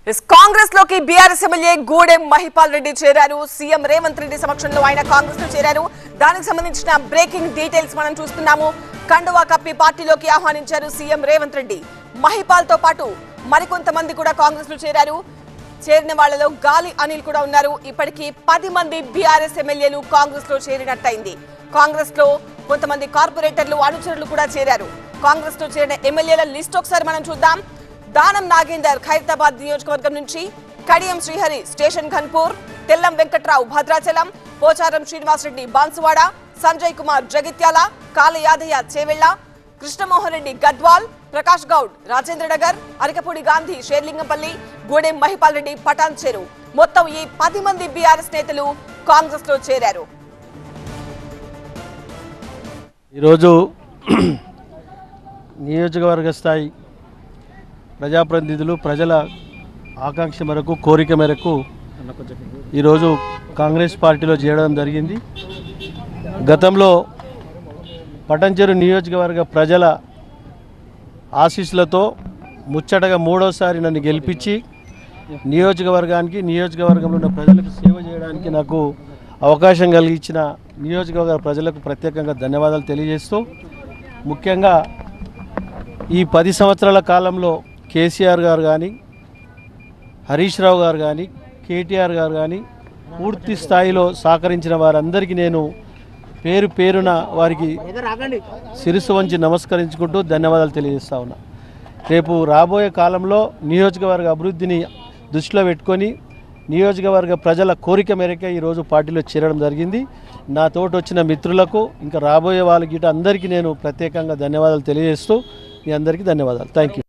కాంగ్రెస్ లోకి BRS MLA Gudem Mahipal Reddy చేరారు. CM Revanth Reddy సమక్షంలో ఆయన కాంగ్రెస్ లో చేరారు. దానికి సంబంధించిన బ్రేకింగ్ డీటెయిల్స్ మనం చూస్తున్నాము. కండువా కప్పి పార్టీలోకి ఆహ్వానించారు సీఎం రేవంత్ రెడ్డి. మహిపాల్ తో పాటు మరికొంతమంది కూడా కాంగ్రెస్ లో చేరారు. చేరిన వాళ్లలో గాలి అనిల్ కూడా ఉన్నారు. ఇప్పటికీ 10 మంది బీఆర్ఎస్ ఎమ్మెల్యేలు కాంగ్రెస్ లో చేరినట్టయింది. కాంగ్రెస్ లో కొంతమంది కార్పొరేటర్లు అనుచరులు కూడా చేరారు. కాంగ్రెస్ లో చేరిన ఎమ్మెల్యేల లిస్ట్ ఒకసారి మనం చూద్దాం. దానం నాగేందర్ ఖైరతాబాద్ నియోజకవర్గం నుంచి, కడియం శ్రీహరి స్టేషన్ ఘన్పూర్, తెల్లం వెంకట్రావు భద్రాచలం, పోచారం శ్రీనివాసరెడ్డి బాన్సువాడ, సంజయ్ కుమార్ జగిత్యాల, కాల యాదయ్య చేవెళ్ల, కృష్ణమోహన్ రెడ్డి గద్వాల్, ప్రకాష్ గౌడ్ రాజేంద్ర నగర్, అరికపూడి గాంధీ షేర్లింగంపల్లి, గూడెం మహిపాల్ రెడ్డి పటాన్ చెరు. మొత్తం ఈ 10 మంది బీఆర్ఎస్ నేతలు కాంగ్రెస్ లో చేరారు. ఈరోజు నియోజకవర్గ స్థాయి ప్రజాప్రతినిధులు ప్రజల ఆకాంక్ష మేరకు, కోరిక మేరకు ఈరోజు కాంగ్రెస్ పార్టీలో చేరడం జరిగింది. గతంలో పటంచెరు నియోజకవర్గ ప్రజల ఆశీస్సులతో ముచ్చటగా 3వసారి నన్ను గెలిపించి నియోజకవర్గంలో ఉన్న ప్రజలకు సేవ చేయడానికి నాకు అవకాశం కలిగించిన నియోజకవర్గ ప్రజలకు ప్రత్యేకంగా ధన్యవాదాలు తెలియజేస్తూ, ముఖ్యంగా ఈ 10 సంవత్సరాల కాలంలో కేసీఆర్ గారు కానీ, హరీష్ రావు గారు కానీ, కేటీఆర్ గారు కానీ పూర్తి స్థాయిలో సహకరించిన వారందరికీ నేను పేరు పేరున వారికి శిరస్సు వంచి నమస్కరించుకుంటూ ధన్యవాదాలు తెలియజేస్తా ఉన్నా. రేపు రాబోయే కాలంలో నియోజకవర్గ అభివృద్ధిని దృష్టిలో పెట్టుకొని నియోజకవర్గ ప్రజల కోరిక మేరకే ఈరోజు పార్టీలో చేరడం జరిగింది. నా తోటి వచ్చిన మిత్రులకు, ఇంకా రాబోయే వాళ్ళకి అందరికీ నేను ప్రత్యేకంగా ధన్యవాదాలు తెలియజేస్తూ మీ అందరికీ ధన్యవాదాలు. Thank you.